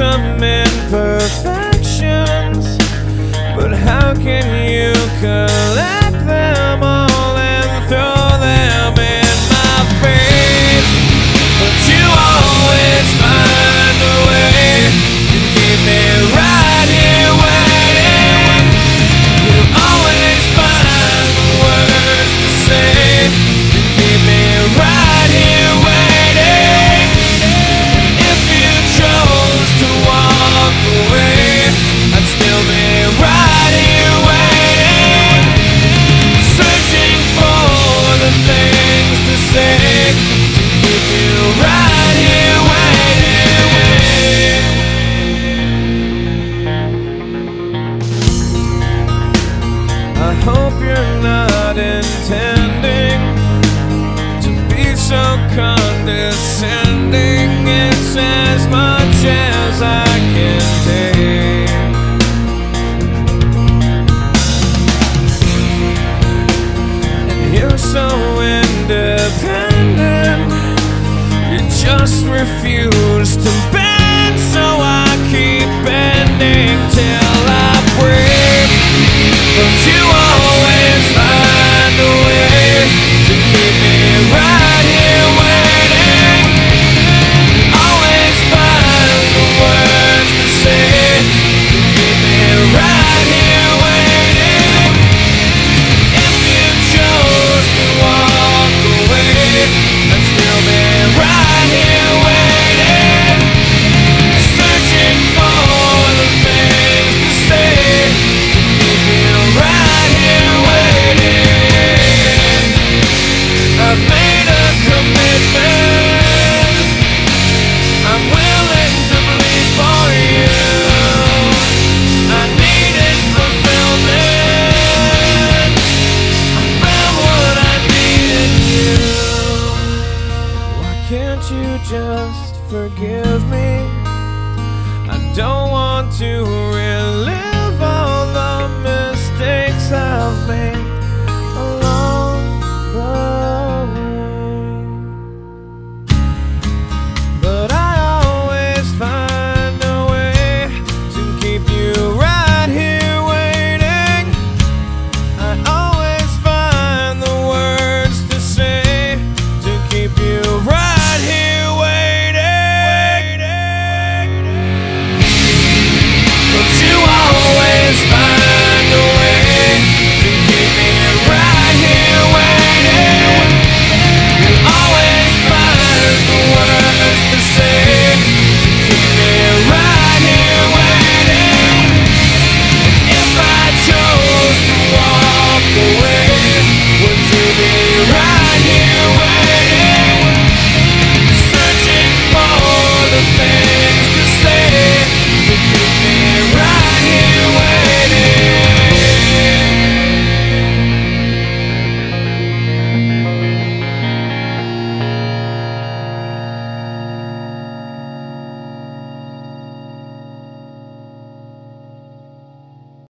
some imperfections, but how can you collect them all and throw them in my face? But you always find a way to keep me right here waiting. You always find the words to say to keep me right here waiting. If you chose to walk away, I'd still be right here waiting, searching for the things to say to keep you right here waiting. I hope you're not intending to be so condescending. It's as much as I can take. And you're so independent, you just refuse to bend, so I keep bending till I break. But you always find a way to keep me right here waiting. Always find the words to say to keep me right here waiting. If you chose to walk away, I'd still be right here waiting, searching for the things to say to keep you right here waiting. I've made a commitment, I'm willing to bleed for you. I needed fulfillment, I found what I needed in you. Why can't you just forgive me? I don't want to relive all the mistakes I've made.